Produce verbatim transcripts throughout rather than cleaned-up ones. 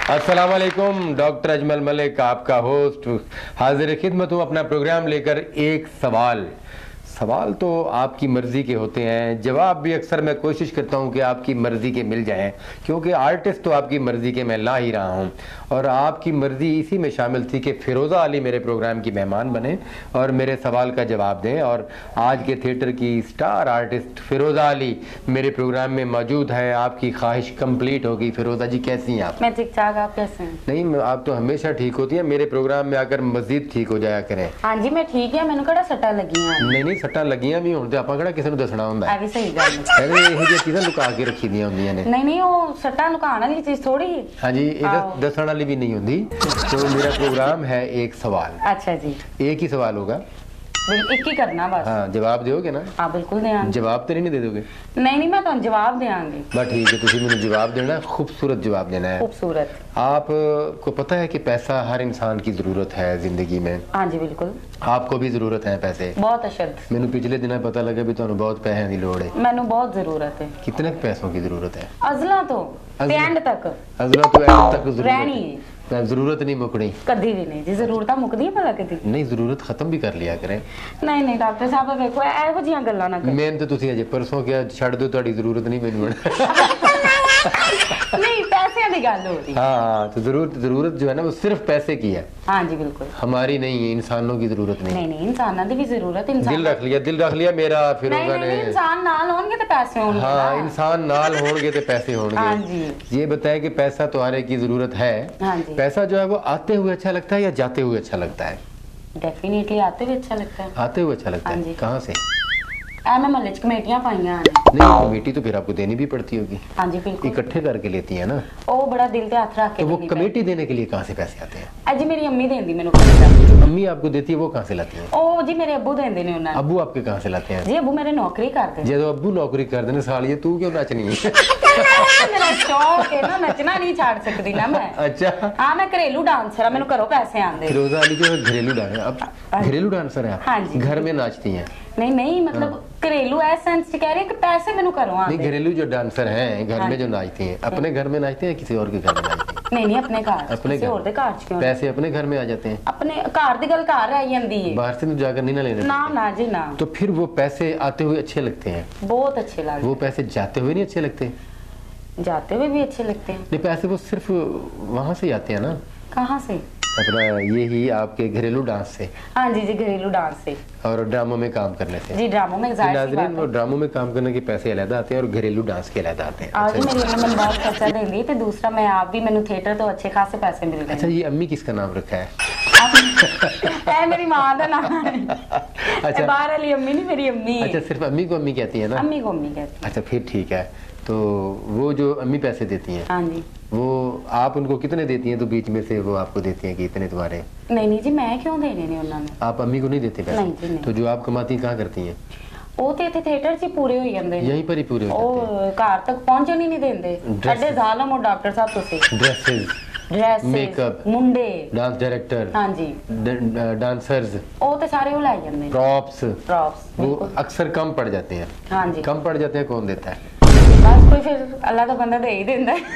अस्सलाम वालेकुम, डॉक्टर अजमल मलिक आपका होस्ट हाजिर खिदमत हूँ अपना प्रोग्राम लेकर। एक सवाल सवाल तो आपकी मर्ज़ी के होते हैं, जवाब भी अक्सर मैं कोशिश करता हूं कि आपकी मर्ज़ी के मिल जाएं, क्योंकि आर्टिस्ट तो आपकी मर्ज़ी के मैं ला ही रहा हूं। और आपकी मर्ज़ी इसी में शामिल थी कि फ़िरोज़ा अली मेरे प्रोग्राम की मेहमान बने और मेरे सवाल का जवाब दें। और आज के थिएटर की स्टार आर्टिस्ट फ़िरोज़ा अली मेरे प्रोग्राम में मौजूद है। आपकी ख्वाहिश कंप्लीट होगी। फ़िरोज़ा जी कैसी हैं आप? मैं ठीक ठाक, आप कैसे हैं? नहीं, आप तो हमेशा ठीक होती हैं, मेरे प्रोग्राम में आकर मज़ीद ठीक हो जाया करें। हाँ जी मैं ठीक है, मैंने कड़ा सट्टा लगी हैं। नहीं नहीं, सट्टा लगियां भी होण ते आपां किहड़ा किसी नूं दसना हुंदा है। भी सही गल है। अरे ਇਹੋ ਜਿਹੀ ਚੀਜ਼ਾਂ ਲੁਕਾ ਕੇ ਰੱਖੀ ਦੀਆਂ ਹੁੰਦੀਆਂ ਨੇ। नहीं नहीं, वो सट्टा लुकाने वाली चीज थोड़ी है। हाँ जी, ये दसण वाली भी नहीं होंदी। तो मेरा प्रोग्राम है एक सवाल। अच्छा जी, एक ही सवाल होगा, एक ही करना बस। हाँ, जवाब दोगे ना? हाँ बिल्कुल देंगे। जवाब तो नहीं दे दोगे? नहीं नहीं, मैं तो जवाब देंगे। बस ठीक है, तुझे मैंने जवाब देना, खूबसूरत जवाब देना है। खूबसूरत। आपको पता है कि पैसा हर इंसान की जरूरत है जिंदगी में। हाँ जी बिल्कुल। आपको भी जरूरत है पैसे? बहुत अशद। मैंने पिछले दिन पता लगा भी तुहानू बहुत पैसों की लोड़ है। मैनू बहुत जरूरत है। कितने पैसों की जरूरत है? अजला तो एंड तक। अजला तो एंड तक जरूरत रहनी है। जरूरत नहीं मुकनी कभी भी नहीं जी। जरूरत मुकदी है भला कभी नहीं, जरूरत खत्म भी कर लिया करें। नहीं नहीं डॉक्टर साहब देखो ਇਹੋ ਜਿਹੀਆਂ ਗੱਲਾਂ ਨਾ ਕਰੋ। मैं तो तुसी अजे परसों क्या छड़ दो, ਤੁਹਾਡੀ जरूरत नहीं मैनू। नहीं पैसे की गल हो रही। हाँ, तो जरूरत जरूरत जो है ना वो सिर्फ पैसे की है। हाँ जी बिल्कुल। हमारी नहीं है, इंसानों की जरूरत नहीं। नहीं नहीं, इंसानों की भी जरूरत। इंसान दिल रख लिया, दिल रख लिया मेरा फिरोजा ने। इंसान नाल होंगे तो पैसे होंगे। हाँ, इंसान नाल होंगे तो पैसे होंगे। हाँ जी। ये बताएं कि पैसा तो हर एक की जरूरत है। हाँ जी। पैसा जो है वो आते हुए अच्छा लगता है या जाते हुए अच्छा लगता है? डेफिनेटली आते हुए अच्छा लगता है। आते हुए अच्छा लगता है। कहाँ से? मैं महल्ले च कमेटियां पाइयां हैं। नहीं, कमेटी तो फिर आपको देनी भी पड़ती होगी। हाँ जी बिल्कुल। इकट्ठे करके लेती है ना? ओ बड़ा दिल पे हाथ रख के। तो वो कमेटी देने के लिए कहाँ से पैसे आते हैं? अजी मेरी अम्मी देंदी मेनू पैसा। अम्मी आपको देती है, वो कहाँ से लाती है? ओ जी मेरे अब्बू देंदे ने उन्हें। अब्बू आपके कहाँ से लाते हैं? जी अब्बू मेरे नौकरी करते हैं। जो अब्बू नौकरी करते हैं सालिए, तू क्यों नचनी है? मेरा शौक है ना, नचना नहीं छाड़ सकती ना मैं। अच्छा। हाँ मैं घरेलू डांसर हूँ, मेनू घरों पैसे आंदे। फिरोजा अली जो घरेलू डांसर, अब घरेलू डांसर है आप? हाँ जी। घर में नाचती हैं? नहीं नहीं, मतलब घरेलू है सेंस से कह रही है कि पैसे मेनू घरों आंदे। नहीं, घरेलू जो डांसर हैं घर में जो नाचती हैं, अपने घर में नाचते हैं किसी और के घर में नाचते हैं? नहीं नहीं, अपने घर। अपने घर। और दे घर क्यों? पैसे अपने घर में आ जाते हैं? अपने घर दी गल घर रह जांदी है, बाहर से तो जाकर नहीं ना लेने। ना ना जी ना। तो फिर वो पैसे आते हुए अच्छे लगते हैं? बहुत अच्छे लगते। वो पैसे जाते हुए नहीं अच्छे लगते? जाते हुए भी अच्छे लगते हैं। नहीं, पैसे वो सिर्फ वहां से आते हैं ना? कहाँ से? अपना ये ही आपके घरेलू डांस से। हाँ जी जी, घरेलू डांस से और ड्रामों में काम करने से। जी ड्रामों में नाज़रीन, वो ड्रामों में काम करने के पैसे अलग आते हैं और घरेलू डांस के अलग आते हैं। आज मेरी अम्मी मैंने बहुत खर्चा देंगी, तो दूसरा मैं आप भी मैंने थिएटर तो अच्छे खासे पैसे मिल रहे हैं। अच्छा, ये अम्मी किसका नाम रखा है? है मेरी माँ का नाम है। अच्छा, बाहर वाली अम्मी नहीं, मेरी अम्मी। अच्छा, सिर्फ अम्मी को अम्मी कहती है ना? अम्मी को अम्मी कहती है। अच्छा फिर ठीक है। तो वो जो अम्मी पैसे देती हैं, हाँ जी, वो आप उनको कितने देती हैं? तो बीच में से वो आपको देती हैं कि इतने तुम्हारे? नहीं नहीं जी, मैं क्यों देने ने उन्होंने। आप अम्मी को नहीं देते पैसे? नहीं जी नहीं। तो जो आप कमाती हैं कहाँ करती हैं? ਉਹ ਤੇ ਇੱਥੇ ਥੀਏਟਰ 'ਚ ਪੂਰੇ ਹੋਈ ਜਾਂਦੇ यहीं पर ही पूरे हो जाते हैं? ਉਹ ਘਰ ਤੱਕ ਪਹੁੰਚਣ ਹੀ ਨਹੀਂ ਦਿੰਦੇ। ਸਾਡੇ ਜ਼ਾਲਮ ਉਹ ਡਾਕਟਰ ਸਾਹਿਬ ਤੁਸੀਂ। ड्रेसेस, ड्रेस, मेकअप, मुंडे, डांस डायरेक्टर, हाँ जी, डांसर्स, ਉਹ ਤੇ ਸਾਰੇ ਉਹ ਲੈ ਜਾਂਦੇ। प्रॉप्स, प्रॉप्स वो अक्सर कम पड़ जाते हैं। हाँ जी, कम पड़ जाते हैं, कौन देता है? बस कोई फिर अल्लाह का बंदा दे ही देता है।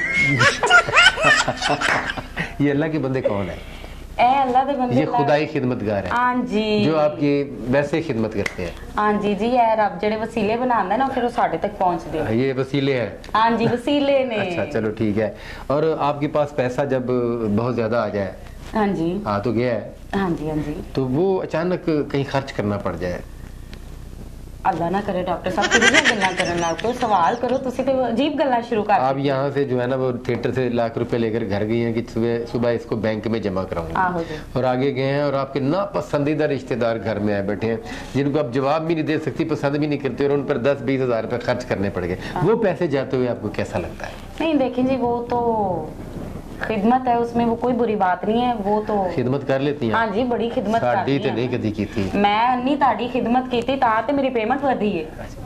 ये अल्लाह के बंदे कौन है? ए अल्लाह के बंदे, ये खुदाई खिदमतगार है। हाँ जी, जो आपकी वैसे खिदमत करते हैं। हाँ जी जी, ये रब जेड़े वसीले बनांदा ना फिर वो साढ़े तक पहुंचदे। ये वसीले हैं? हाँ जी वसीले ने। अच्छा चलो ठीक है। और आपके पास पैसा जब बहुत ज्यादा आ जाए, हाँ जी, हाँ तो गया है, हाँ जी हाँ जी, तो वो अचानक कहीं खर्च करना पड़ जाए? अल्लाह ना करे डॉक्टर साहब, किसी गल्ला करन लग पो, सवाल करो तुसी तो अजीब गल्ला शुरू कर। आप यहाँ से जो है ना वो थिएटर से लाख रुपए लेकर घर गई हैं कि सुबह सुबह इसको बैंक में जमा कराऊंगा, और आगे गए हैं और आपके ना पसंदीदा रिश्तेदार घर में आए बैठे हैं जिनको आप जवाब भी नहीं दे सकती, पसंद भी नहीं करते, और उन पर दस बीस हजार रुपए खर्च करने पड़ गए। वो पैसे जाते हुए आपको कैसा लगता है? नहीं देखें जी, वो तो खिदमत है, उसमें वो कोई बुरी बात नहीं है, वो तो खिदमत कर लेती हैं? हाँ जी, बड़ी खिदमत साडी ते नहीं कदी की थी मैं नहीं, ताड़ी खिदमत की थी ता ते मेरी पेमेंट वधी है।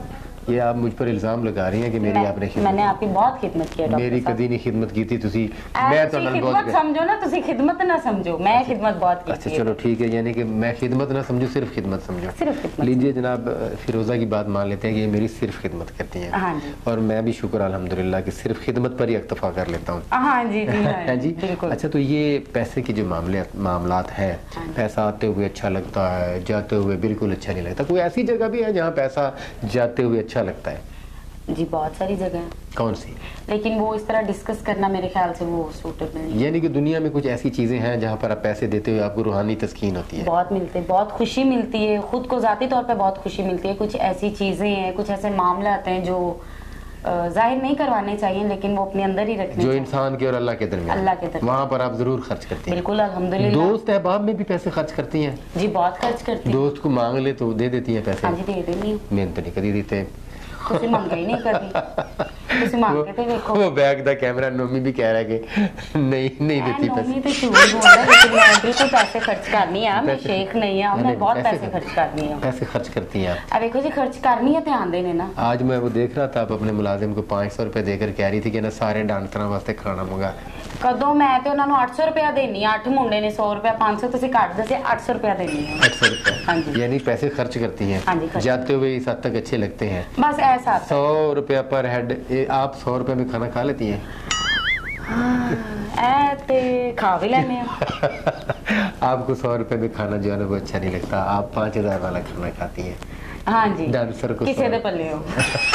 ये आप मुझ पर इल्जाम लगा रही हैं कि मेरी मैं, आपने खिदमत मैंने आपकी बहुत खिदमत की है डॉक्टर मेरी साहब। कदी नहीं खिदमत की थी तुसी मैं मैं तो तो खिदमत समझो ना, तुसी खिदमत ना समझो, मैं खिदमत बहुत की अच्छा थी। चलो ठीक है, यानी कि मैं खिदमत ना समझूं, सिर्फ खिदमत समझो। सिर्फ खिदमत। लीजिए जनाब, फिरोज़ा की बात मान लेते हैं कि ये मेरी सिर्फ खिदमत करती हैं। हाँ जी। और मैं भी शुक्र अल्हम्दुलिल्लाह कि सिर्फ खिदमत पर ही इक्तफा कर लेता हूँ। हाँ जी जी है जी। बिल्कुल। अच्छा, तो ये पैसे के जो मामले मामलात हैं, पैसा आते हुए अच्छा लगता है, जाते हुए बिल्कुल अच्छा नहीं लगता। कोई ऐसी जगह भी है जहाँ पैसा जाते हुए अच्छा लगता है? जी बहुत सारी जगह है, कौन सी? लेकिन वो इस तरह डिस्कस करना मेरे ख्याल से वो सूटेबल नहीं है। यानी कि दुनिया में कुछ ऐसी चीजें हैं जहाँ पर आप पैसे देते हुए आपको रूहानी तस्कीन होती है? बहुत मिलते हैं, बहुत खुशी मिलती है, खुद को जाती तौर पे बहुत खुशी मिलती है। कुछ ऐसी चीजें हैं, कुछ ऐसे मामले आते हैं जो अ, जाहिर नहीं करवाने चाहिए, लेकिन वो अपने अंदर ही रखने जो चाहिए। इंसान के और अल्लाह के दरमियान, अल्लाह के दरमियान। वहाँ पर आप जरूर खर्च करती हैं? बिल्कुल अल्हम्दुलिल्लाह। दोस्त अहबाब में भी पैसे खर्च करती हैं? जी बहुत खर्च करती हूँ। दोस्त को मांग ले तो दे देती हैं पैसे? हाँ जी दे देनी हूँ। मैंने तो नहीं कभी देते। तुसी मंगा ही नहीं कभी, तुसी मांग के तो देखो। वो बैक द कैमरा नोमी भी कह रहा है कि नहीं नहीं देती पैसे। नोमी तो झूठ बोल रहा है, लेकिन मैं बिल्कुल पैसे खर्च करनी है। मैं पैसे- शेख नहीं है, मैं नहीं, बहुत पैसे पैसे खर्च करनी है। पैसे खर्च करती हैं आप? अब देखो जी, खर्च करनी है, ध्यान देने ना। आज मैं वो देख रहा था, आप अपने मुलाजिम को पाँच सौ रुपए देकर कह रही थी कि ना सारे डांसਰਾਂ वास्ते खाना मंगा। कदों मैं तो उन्होंने अठ सौ रुपया देनी है, अठ मुंडे ने सौ रुपया, पाँच सौ तुसी काट दसे, अठ सौ रुपया देनी है। आठ सौ रुपए? हाँ जी। यानी पैसे खर्च करती हैं? हाँ जी, खर्च। जाते हुए इस हद तक अच्छे लगते हैं? बस ऐसा। सौ रुपया पर हेड। ए, आप सौ रुपए में खाना खा लेती हैं? हाँ, ऐ ते खा भी लेने हैं। आपको सौ रुपए में खाना जो है ना वो अच्छा नहीं लगता, आप पाँच हजार वाला खाना खाती हैं। हाँ जी, डांसर को किसी सौ- दे पल्ले हो।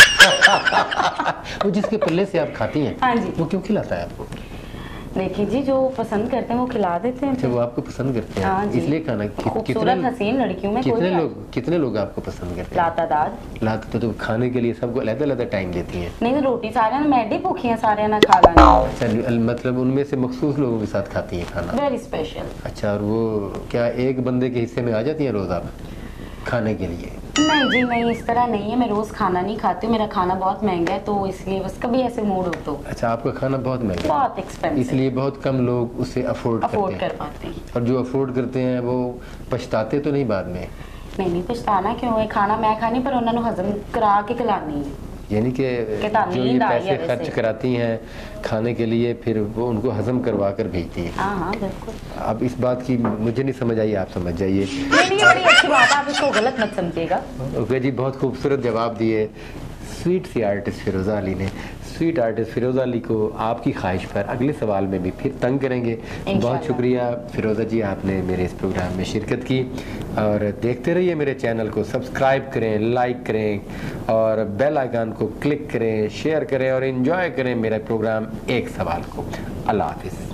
वो जिसके पल्ले से आप खाती हैं, हाँ जी। वो क्यों खिलाता है आपको? देखिए जी, जो पसंद करते हैं वो खिला देते हैं। अच्छा, वो आपको पसंद करते हाँ हैं जी। इसलिए खाना। कि- खूबसूरत हसीन लड़कियों में कोई कितने भी लोग कितने लोग आपको पसंद करते हैं? लातादाद। लात तो, तो खाने के लिए सबको अलग अलग टाइम देती हैं? नहीं तो रोटी सारे ना, मैं भी भूखी हैं सारे ना खा लानी। अच्छा, मतलब उनमें से मखसूस लोगों के साथ खाती हैं खाना? Very special. अच्छा, और वो क्या एक बंदे के हिस्से में आ जाती हैं रोज आप खाने के लिए? नहीं जी नहीं, इस तरह नहीं है। मैं रोज खाना नहीं खाती हूँ, मेरा खाना बहुत महंगा है, तो इसलिए बस कभी ऐसे मूड हो तो। अच्छा, आपका खाना बहुत महंगा है, बहुत एक्सपेंसिव, इसलिए बहुत कम लोग उसे अफोर्ड अफोर्ड करते कर हैं। पाते हैं। और जो अफोर्ड करते हैं वो पछताते तो नहीं बाद में? नहीं नहीं, पछताना क्यों है, खाना मैं खानी पर उन्होंने हजम करा के खिलानी है। यानी कि कि तानी जो ये नींद आई पैसे है खर्च वैसे। कराती हैं खाने के लिए, फिर वो उनको हजम करवा कर भेजती हैं। हाँ हाँ बिल्कुल। अब इस बात की मुझे नहीं समझ आई, आप समझ जाइए। नहीं नहीं, ये बड़ी अच्छी बात है, आप इसको गलत मत समझिएगा। ओके जी, बहुत खूबसूरत जवाब दिए स्वीट सी आर्टिस्ट फिरोज़ा अली ने। स्वीट आर्टिस्ट फिरोज़ा अली को आपकी ख्वाहिश पर अगले सवाल में भी फिर तंग करेंगे। बहुत शुक्रिया फिरोज़ा जी, आपने मेरे इस प्रोग्राम में शिरकत की। और देखते रहिए मेरे चैनल को, सब्सक्राइब करें, लाइक करें और बेल आइकन को क्लिक करें, शेयर करें और इन्जॉय करें मेरा प्रोग्राम एक सवाल को। अल्लाह हाफिज़।